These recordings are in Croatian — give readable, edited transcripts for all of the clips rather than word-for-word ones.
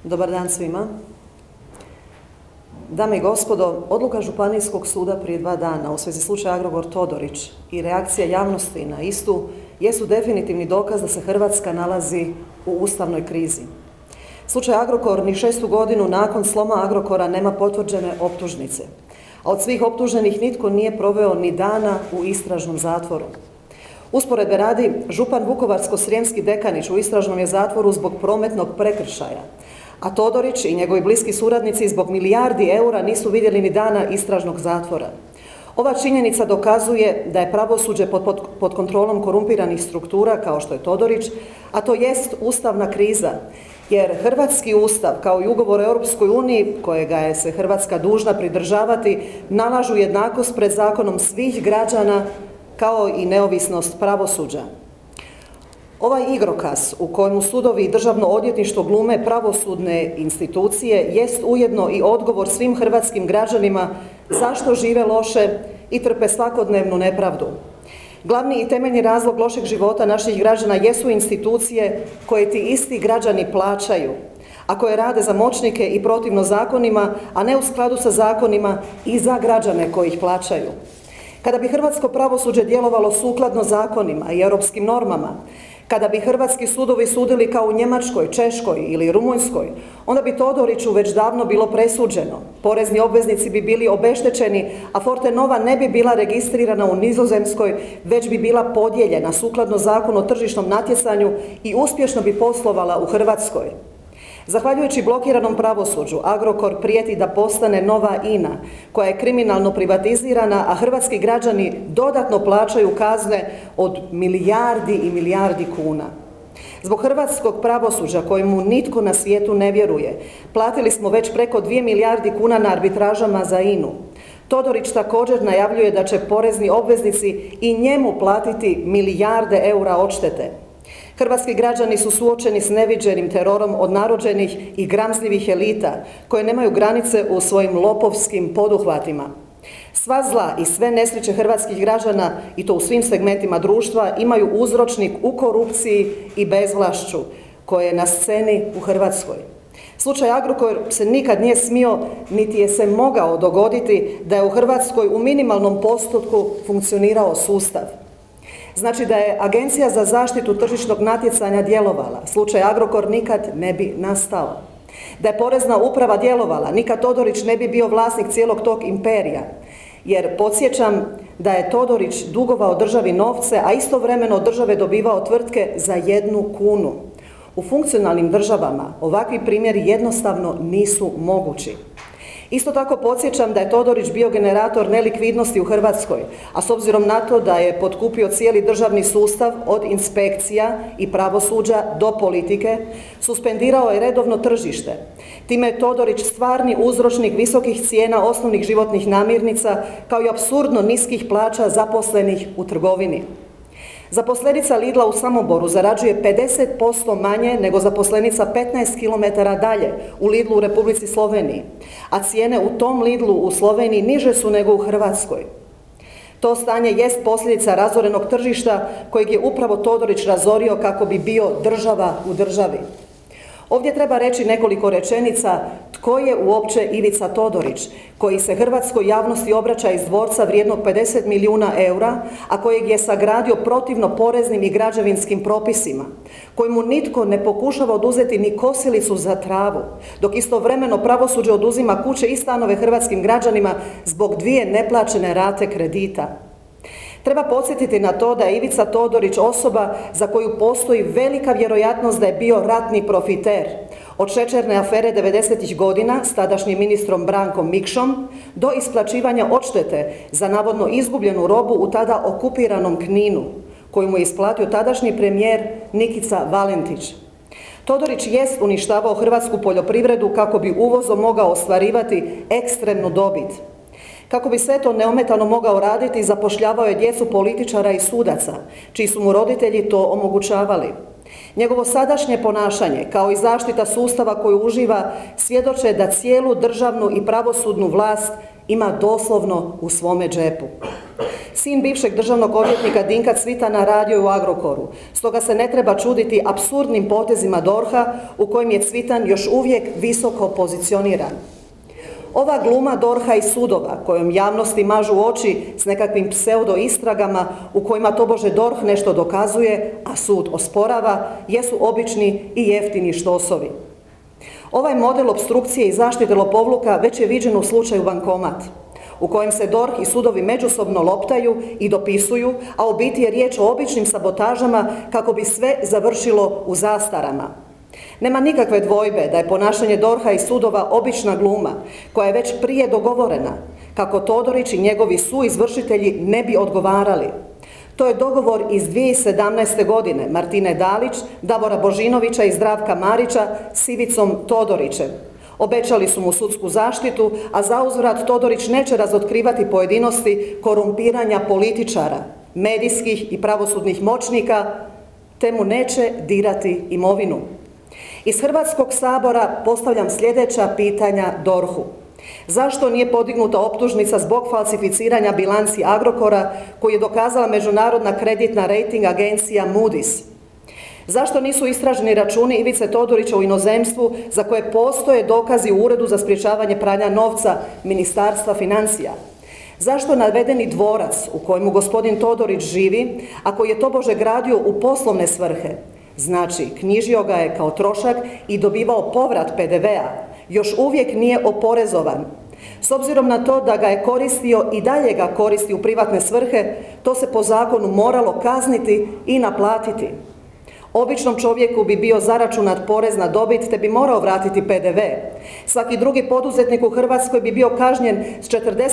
Dobar dan svima. Dame i gospodo, odluka Županijskog suda prije 2 dana u svezi slučaja Ivice Todorić i reakcija javnosti na istu jesu definitivni dokaz da se Hrvatska nalazi u ustavnoj krizi. Slučaj Agrokor ni 6. godinu nakon sloma Agrokora nema potvrđene optužnice, a od svih optuženih nitko nije proveo ni dana u istražnom zatvoru. Usporedbe radi, župan Vukovarsko-srijemski Dekanić u istražnom je zatvoru zbog prometnog prekršaja, a Todorić i njegovi bliski suradnici zbog milijardi eura nisu vidjeli ni dana istražnog zatvora. Ova činjenica dokazuje da je pravosuđe pod kontrolom korumpiranih struktura kao što je Todorić, a to jest ustavna kriza, jer hrvatski ustav kao i ugovor o Europskoj uniji, kojega je se Hrvatska dužna pridržavati, nalažu jednakost pred zakonom svih građana kao i neovisnost pravosuđa. Ovaj igrokaz u kojemu sudovi i državno odvjetništvo glume pravosudne institucije jest ujedno i odgovor svim hrvatskim građanima zašto žive loše i trpe svakodnevnu nepravdu. Glavni i temeljni razlog lošeg života naših građana jesu institucije koje ti isti građani plaćaju, a koje rade za moćnike i protivno zakonima, a ne u skladu sa zakonima i za građane koji ih plaćaju. Kada bi hrvatsko pravosuđe djelovalo sukladno zakonima i europskim normama, kada bi hrvatski sudovi sudili kao u Njemačkoj, Češkoj ili Rumunjskoj, onda bi Todoriću već davno bilo presuđeno, porezni obveznici bi bili obeštećeni, a Fortenova ne bi bila registrirana u Nizozemskoj, već bi bila podijeljena sukladno zakonu o tržišnom natjecanju i uspješno bi poslovala u Hrvatskoj. Zahvaljujući blokiranom pravosuđu, Agrokor prijeti da postane nova INA, koja je kriminalno privatizirana, a hrvatski građani dodatno plaćaju kazne od milijardi i milijardi kuna. Zbog hrvatskog pravosuđa kojemu nitko na svijetu ne vjeruje, platili smo već preko 2 milijardi kuna na arbitražama za INA-u. Todorić također najavljuje da će porezni obveznici i njemu platiti milijarde eura odštete. Hrvatski građani su suočeni s neviđenim terorom od narođenih i gramzljivih elita koje nemaju granice u svojim lopovskim poduhvatima. Sva zla i sve nesreće hrvatskih građana, i to u svim segmentima društva, imaju uzročnik u korupciji i bezvlašću koje je na sceni u Hrvatskoj. Slučaj Agrokor se nikad nije smio, niti je se mogao dogoditi da je u Hrvatskoj u minimalnom postotku funkcionirao sustav. Znači da je Agencija za zaštitu tržišnog natjecanja djelovala, slučaj Agrokor nikad ne bi nastao. Da je porezna uprava djelovala, nikad Todorić ne bi bio vlasnik cijelog tog imperija. Jer podsjećam da je Todorić dugovao državi novce, a istovremeno od države dobivao tvrtke za 1 kunu. U funkcionalnim državama ovakvi primjeri jednostavno nisu mogući. Isto tako podsjećam da je Todorić bio generator nelikvidnosti u Hrvatskoj, a s obzirom na to da je potkupio cijeli državni sustav od inspekcija i pravosuđa do politike, suspendirao je redovno tržište. Time je Todorić stvarni uzročnik visokih cijena osnovnih životnih namirnica kao i apsurdno niskih plaća zaposlenih u trgovini. Zaposlenica Lidla u Saboru zarađuje 50% manje nego zaposlenica 15 km dalje u Lidlu u Republici Sloveniji, a cijene u tom Lidlu u Sloveniji niže su nego u Hrvatskoj. To stanje jest posljedica razorenog tržišta kojeg je upravo Todorić razorio kako bi bio država u državi. Ovdje treba reći nekoliko rečenica tko je uopće Ivica Todorić, koji se hrvatskoj javnosti obraća iz dvorca vrijednog 50 milijuna eura, a kojeg je sagradio protivno poreznim i građevinskim propisima, kojemu nitko ne pokušava oduzeti ni kosilicu za travu, dok istovremeno pravosuđe oduzima kuće i stanove hrvatskim građanima zbog 2 neplaćene rate kredita. Treba podsjetiti na to da je Ivica Todorić osoba za koju postoji velika vjerojatnost da je bio ratni profiter. Od šećerne afere 90-ih godina s tadašnjim ministrom Brankom Mikšom do isplaćivanja odštete za navodno izgubljenu robu u tada okupiranom Kninu, koju mu je isplatio tadašnji premijer Nikica Valentić. Todorić jest uništavao hrvatsku poljoprivredu kako bi uvozom mogao ostvarivati ekstremnu dobit. Kako bi sve to neometano mogao raditi, zapošljavao je djecu političara i sudaca, čiji su mu roditelji to omogućavali. Njegovo sadašnje ponašanje, kao i zaštita sustava koju uživa, svjedoče da cijelu državnu i pravosudnu vlast ima doslovno u svome džepu. Sin bivšeg državnog odvjetnika Dinka Cvitana radio je u Agrokoru, stoga se ne treba čuditi apsurdnim potezima DORH-a u kojem je Cvitan još uvijek visoko pozicioniran. Ova gluma DORH-a i sudova, kojom javnosti mažu oči s nekakvim pseudo-istragama u kojima tobože DORH nešto dokazuje, a sud osporava, jesu obični i jeftini štosovi. Ovaj model opstrukcije i zaštite lopovluka već je viđen u slučaju Bankomat, u kojem se DORH i sudovi međusobno loptaju i dopisuju, a u biti je riječ o običnim sabotažama kako bi sve završilo u zastarama. Nema nikakve dvojbe da je ponašanje DORH-a i sudova obična gluma, koja je već prije dogovorena, kako Todorić i njegovi suizvršitelji ne bi odgovarali. To je dogovor iz 2017. godine Martine Dalić, Davora Božinovića i Zdravka Marića s Ivicom Todorićem. Obećali su mu sudsku zaštitu, a zauzvrat Todorić neće razotkrivati pojedinosti korumpiranja političara, medijskih i pravosudnih moćnika, te mu neće dirati imovinu. Iz Hrvatskog sabora postavljam sljedeća pitanja DORH-u. Zašto nije podignuta optužnica zbog falsificiranja bilanci Agrokora koju je dokazala međunarodna kreditna rejting agencija Moody's? Zašto nisu istraženi računi Ivice Todorića u inozemstvu za koje postoje dokazi u Uredu za sprječavanje pranja novca Ministarstva financija? Zašto navedeni dvorac u kojemu gospodin Todorić živi, a koji je tobože gradio u poslovne svrhe, znači knjižio ga je kao trošak i dobivao povrat PDV-a, još uvijek nije oporezovan? S obzirom na to da ga je koristio i dalje ga koristi u privatne svrhe, to se po zakonu moralo kazniti i naplatiti. Običnom čovjeku bi bio zaračunat porez na dobit te bi morao vratiti PDV. Svaki drugi poduzetnik u Hrvatskoj bi bio kažnjen s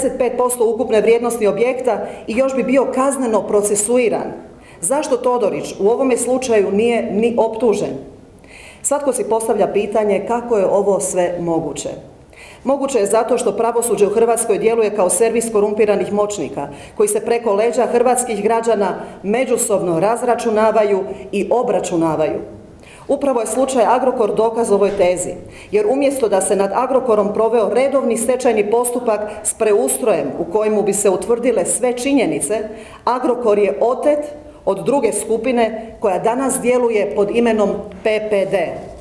45% ukupne vrijednosti objekta i još bi bio kazneno procesuiran. Zašto Todorić u ovome slučaju nije ni optužen? Svatko si postavlja pitanje kako je ovo sve moguće. Moguće je zato što pravosuđe u Hrvatskoj djeluje kao servis korumpiranih moćnika, koji se preko leđa hrvatskih građana međusobno razračunavaju i obračunavaju. Upravo je slučaj Agrokor dokaz ovoj tezi, jer umjesto da se nad Agrokorom proveo redovni stečajni postupak s preustrojem u kojemu bi se utvrdile sve činjenice, Agrokor je otet od druge skupine koja danas djeluje pod imenom PPD.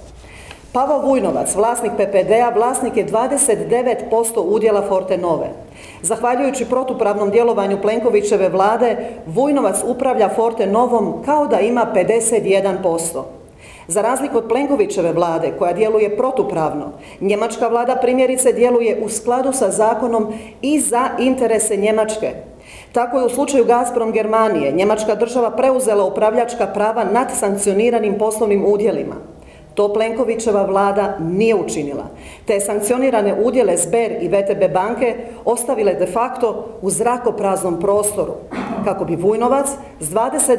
Pavao Vujnovac, vlasnik PPD-a, vlasnik je 29% udjela Fortenove. Zahvaljujući protupravnom djelovanju Plenkovićeve vlade, Vujnovac upravlja Fortenovom kao da ima 51%. Za razliku od Plenkovićeve vlade, koja djeluje protupravno, njemačka vlada primjerice djeluje u skladu sa zakonom i za interese Njemačke. Tako je u slučaju Gazprom Germanije njemačka država preuzela upravljačka prava nad sankcioniranim poslovnim udjelima. To Plenkovićeva vlada nije učinila, te je sankcionirane udjele Sber i VTB banke ostavile de facto u zrakopraznom prostoru, kako bi Vujnovac s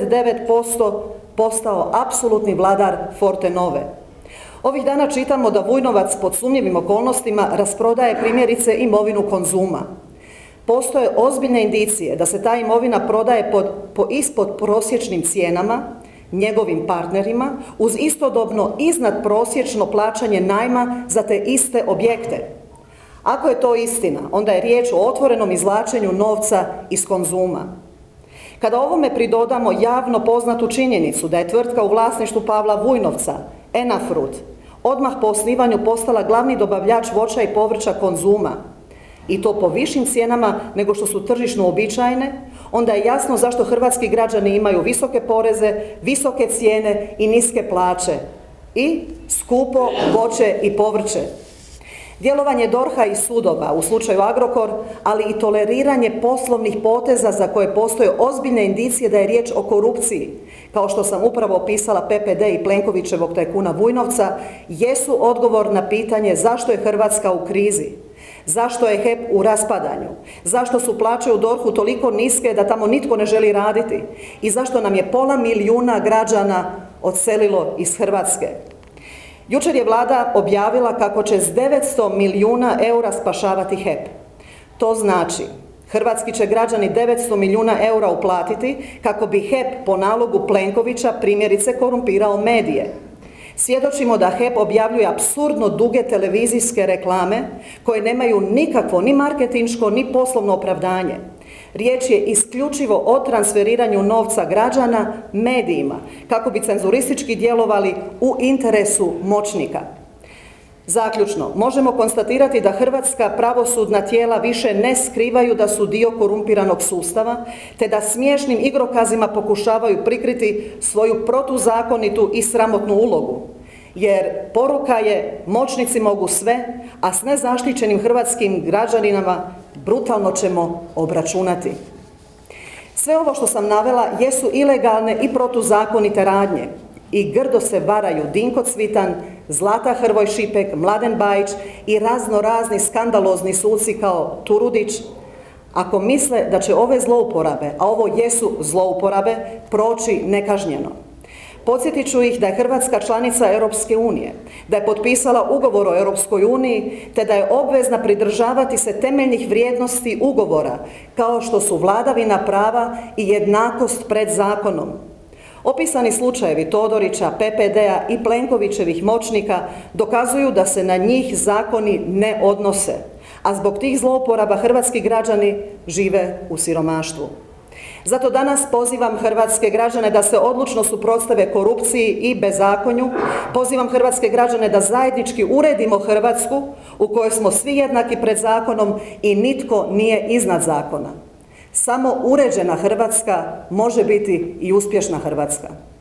29% postao apsolutni vladar Fortenove. Ovih dana čitamo da Vujnovac pod sumnjivim okolnostima rasprodaje primjerice imovinu Konzuma. Postoje ozbiljne indicije da se ta imovina prodaje po ispod prosječnim cijenama njegovim partnerima uz istodobno iznadprosječno plaćanje najma za te iste objekte. Ako je to istina, onda je riječ o otvorenom izvlačenju novca iz Konzuma. Kada ovome pridodamo javno poznatu činjenicu da je tvrtka u vlasništvu Pavla Vujnovca, Enafrut, odmah po osnivanju postala glavni dobavljač voća i povrća Konzuma, i to po višim cijenama nego što su tržišno uobičajene, onda je jasno zašto hrvatski građani imaju visoke poreze, visoke cijene i niske plaće i skupo voće i povrće. Djelovanje DORH-a i sudova u slučaju Agrokor, ali i toleriranje poslovnih poteza za koje postoje ozbiljne indicije da je riječ o korupciji, kao što sam upravo opisala PPD i Plenkovićevog tajkuna Vujnovca, jesu odgovor na pitanje zašto je Hrvatska u krizi. Zašto je HEP u raspadanju? Zašto su plaće u DORH-u toliko niske da tamo nitko ne želi raditi? I zašto nam je pola milijuna građana odselilo iz Hrvatske? Jučer je vlada objavila kako će s 900 milijuna eura spašavati HEP. To znači, hrvatski će građani 900 milijuna eura uplatiti kako bi HEP po nalogu Plenkovića primjerice korumpirao medije. Svjedočimo da HEP objavljuje apsurdno duge televizijske reklame koje nemaju nikakvo ni marketinško ni poslovno opravdanje. Riječ je isključivo o transferiranju novca građana medijima, kako bi cenzuristički djelovali u interesu moćnika. Zaključno, možemo konstatirati da hrvatska pravosudna tijela više ne skrivaju da su dio korumpiranog sustava, te da smiješnim igrokazima pokušavaju prikriti svoju protuzakonitu i sramotnu ulogu. Jer poruka je moćnici mogu sve, a s nezaštićenim hrvatskim građanima brutalno ćemo obračunati. Sve ovo što sam navela jesu ilegalne i protuzakonite radnje. I grdo se varaju Dinko Cvitan, Zlata Hrvoj Šipek, Mladen Bajić i razno-razni skandalozni suci kao Turudić, ako misle da će ove zlouporabe, a ovo jesu zlouporabe, proći nekažnjeno. Podsjetit ću ih da je Hrvatska članica Europske unije, da je potpisala ugovor o Europskoj uniji, te da je obvezna pridržavati se temeljnih vrijednosti ugovora, kao što su vladavina prava i jednakost pred zakonom. Opisani slučajevi Todorića, PPD-a i Plenkovićevih moćnika dokazuju da se na njih zakoni ne odnose, a zbog tih zlouporaba hrvatski građani žive u siromaštvu. Zato danas pozivam hrvatske građane da se odlučno suprotstave korupciji i bezakonju, pozivam hrvatske građane da zajednički uredimo Hrvatsku u kojoj smo svi jednaki pred zakonom i nitko nije iznad zakona. Samo uređena Hrvatska može biti i uspješna Hrvatska.